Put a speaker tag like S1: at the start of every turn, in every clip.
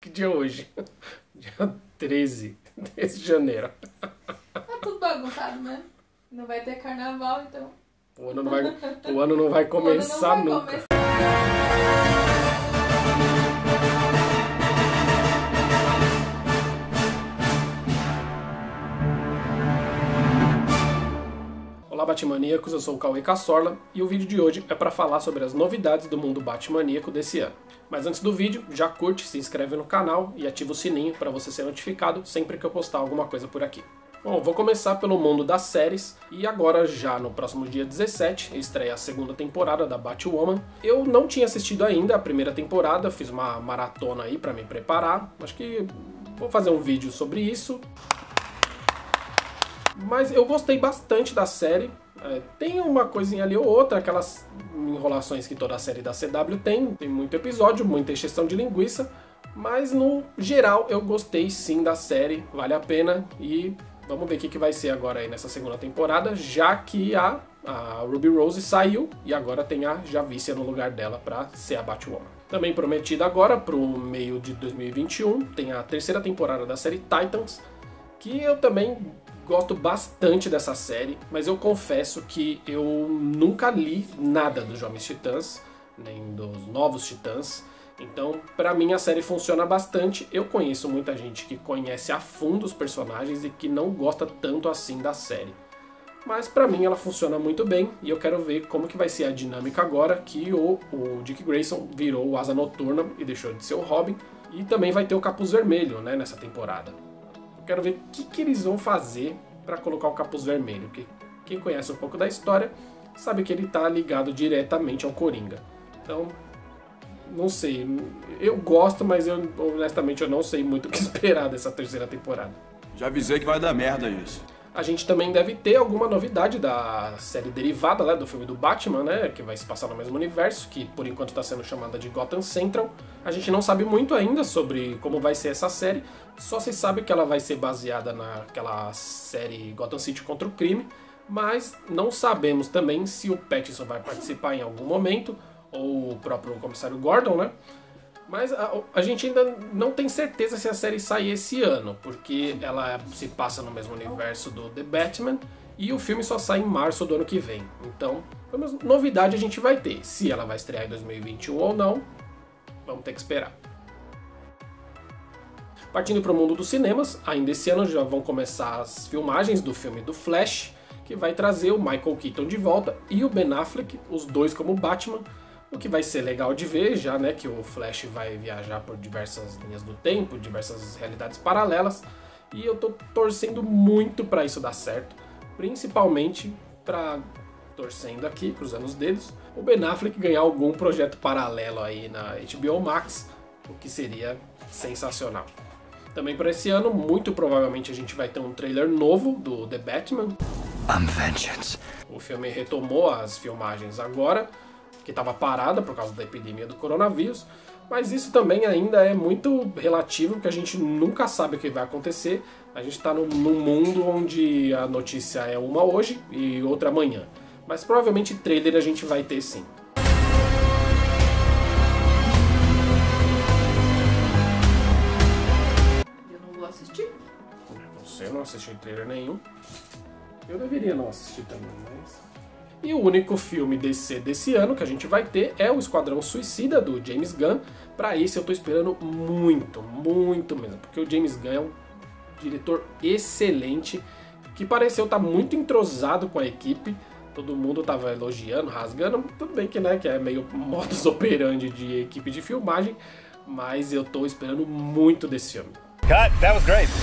S1: Que dia é hoje? Dia 13 de janeiro.
S2: Tá tudo bagunçado, né? Não vai ter carnaval, então.
S1: O ano não vai começar nunca. Olá Batmaníacos, eu sou o Cauê Cassorla e o vídeo de hoje é para falar sobre as novidades do mundo Batmaníaco desse ano. Mas antes do vídeo, já curte, se inscreve no canal e ativa o sininho para você ser notificado sempre que eu postar alguma coisa por aqui. Bom, vou começar pelo mundo das séries e agora já no próximo dia 17 estreia a segunda temporada da Batwoman. Eu não tinha assistido ainda a primeira temporada, fiz uma maratona aí para me preparar, acho que vou fazer um vídeo sobre isso. Mas eu gostei bastante da série. Tem uma coisinha ali ou outra, aquelas enrolações que toda a série da CW tem muito episódio, muita encheção de linguiça, mas no geral eu gostei sim da série, vale a pena e vamos ver o que vai ser agora aí nessa segunda temporada, já que a Ruby Rose saiu e agora tem a Javicia no lugar dela para ser a Batwoman. Também prometida agora para o meio de 2021, tem a terceira temporada da série Titans, que eu também gosto bastante dessa série, mas eu confesso que eu nunca li nada dos Jovens Titãs, nem dos Novos Titãs, então pra mim a série funciona bastante. Eu conheço muita gente que conhece a fundo os personagens e que não gosta tanto assim da série, mas pra mim ela funciona muito bem e eu quero ver como que vai ser a dinâmica agora que o Dick Grayson virou o Asa Noturna e deixou de ser o Robin, e também vai ter o Capuz Vermelho, né, nessa temporada. Quero ver o que eles vão fazer para colocar o Capuz Vermelho, porque quem conhece um pouco da história sabe que ele está ligado diretamente ao Coringa. Então, não sei, eu gosto, mas honestamente eu não sei muito o que esperar dessa terceira temporada.
S3: Já avisei que vai dar merda isso.
S1: A gente também deve ter alguma novidade da série derivada, né, do filme do Batman, né, que vai se passar no mesmo universo, que por enquanto está sendo chamada de Gotham Central. A gente não sabe muito ainda sobre como vai ser essa série, só se sabe que ela vai ser baseada naquela série Gotham City contra o crime, mas não sabemos também se o Pattinson vai participar em algum momento, ou o próprio comissário Gordon, né? Mas a gente ainda não tem certeza se a série sai esse ano, porque ela se passa no mesmo universo do The Batman e o filme só sai em março do ano que vem. Então, novidade a gente vai ter. Se ela vai estrear em 2021 ou não, vamos ter que esperar. Partindo para o mundo dos cinemas, ainda esse ano já vão começar as filmagens do filme do Flash, que vai trazer o Michael Keaton de volta e o Ben Affleck, os dois como Batman. O que vai ser legal de ver, já né, que o Flash vai viajar por diversas linhas do tempo, diversas realidades paralelas, e eu tô torcendo muito para isso dar certo, principalmente torcendo aqui, cruzando os dedos, o Ben Affleck ganhar algum projeto paralelo aí na HBO Max, o que seria sensacional. Também para esse ano, muito provavelmente a gente vai ter um trailer novo do The Batman.
S3: I'm vengeance.
S1: O filme retomou as filmagens agora, que estava parada por causa da epidemia do coronavírus, mas isso também ainda é muito relativo, porque a gente nunca sabe o que vai acontecer. A gente está num mundo onde a notícia é uma hoje e outra amanhã, mas provavelmente trailer a gente vai ter sim.
S2: Eu não vou assistir.
S1: Você não assistiu trailer nenhum. Eu deveria não assistir também, mas... E o único filme DC desse ano que a gente vai ter é o Esquadrão Suicida, do James Gunn. Pra esse eu tô esperando muito, muito mesmo, porque o James Gunn é um diretor excelente, que pareceu estar muito entrosado com a equipe. Todo mundo tava elogiando, rasgando, tudo bem que, né, que é meio modus operandi de equipe de filmagem, mas eu tô esperando muito desse filme.
S3: Cut, that was great.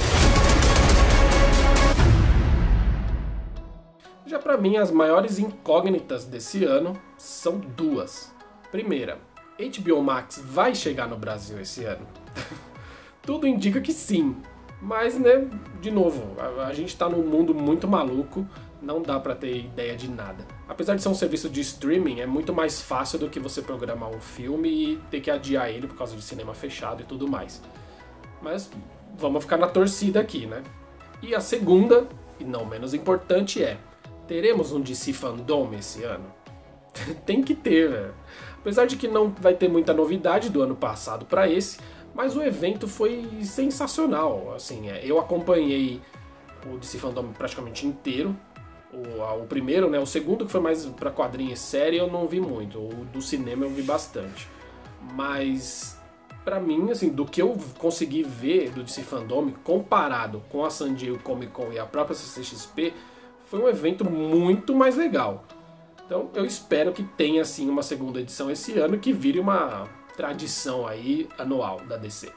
S1: Já pra mim, as maiores incógnitas desse ano são duas. Primeira, HBO Max vai chegar no Brasil esse ano? Tudo indica que sim, mas, né, de novo, a gente tá num mundo muito maluco, não dá pra ter ideia de nada. Apesar de ser um serviço de streaming, é muito mais fácil do que você programar um filme e ter que adiar ele por causa de cinema fechado e tudo mais. Mas vamos ficar na torcida aqui, né? E a segunda, e não menos importante, é: teremos um DC Fandom esse ano? Tem que ter, velho. Apesar de que não vai ter muita novidade do ano passado para esse, Mas o evento foi sensacional, assim, eu acompanhei o DC Fandom praticamente inteiro, o primeiro, né, o segundo que foi mais pra quadrinho e série eu não vi muito, o do cinema eu vi bastante, mas pra mim, assim, do que eu consegui ver do DC Fandom comparado com a San Diego Comic Con e a própria CCXP, foi um evento muito mais legal. Então eu espero que tenha assim uma segunda edição esse ano, que vire uma tradição aí anual da DC.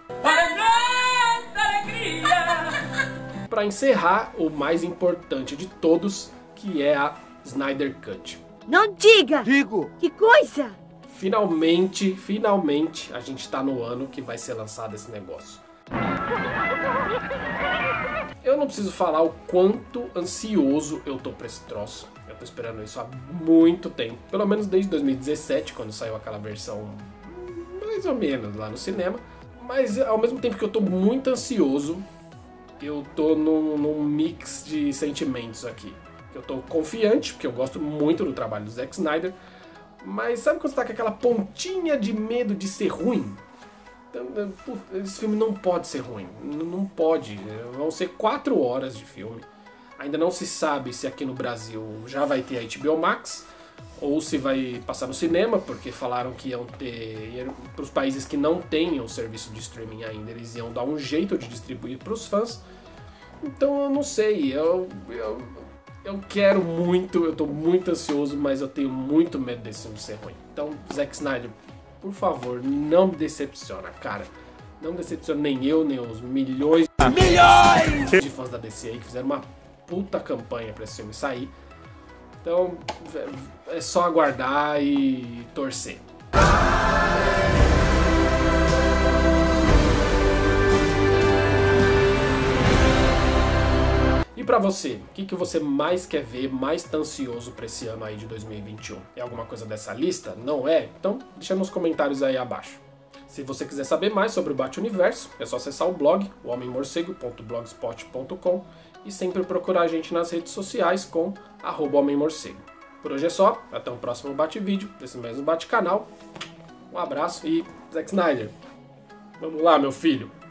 S1: Para encerrar, o mais importante de todos, que é a Snyder Cut.
S4: Não diga!
S5: Digo!
S4: Que coisa!
S1: Finalmente, a gente tá no ano que vai ser lançado esse negócio. Eu não preciso falar o quanto ansioso eu tô pra esse troço. Eu tô esperando isso há muito tempo. Pelo menos desde 2017, quando saiu aquela versão mais ou menos lá no cinema. Mas ao mesmo tempo que eu tô muito ansioso, eu tô num mix de sentimentos aqui. Eu tô confiante, porque eu gosto muito do trabalho do Zack Snyder. Mas sabe quando você tá com aquela pontinha de medo de ser ruim? Então, esse filme não pode ser ruim, não pode. Vão ser 4 horas de filme. Ainda não se sabe se aqui no Brasil já vai ter a HBO Max ou se vai passar no cinema, porque falaram que iam ter, para os países que não têm o serviço de streaming ainda, eles iam dar um jeito de distribuir para os fãs. Então eu não sei, eu quero muito, eu tô muito ansioso, mas eu tenho muito medo desse filme ser ruim. Então, Zack Snyder, por favor, não me decepciona, cara. Não me decepciona nem eu, nem os milhões de fãs da DC aí que fizeram uma puta campanha pra esse filme sair. Então, é só aguardar e torcer. E pra você, o que você mais quer ver, mais tá ansioso pra esse ano aí de 2021? É alguma coisa dessa lista? Não é? Então deixa nos comentários aí abaixo. Se você quiser saber mais sobre o Bat-Universo, é só acessar o blog, homemmorcego.blogspot.com, e sempre procurar a gente nas redes sociais com @homemmorcego. Por hoje é só, até o próximo Bate-Vídeo, desse mesmo Bate-Canal. Um abraço e Zack Snyder, vamos lá, meu filho!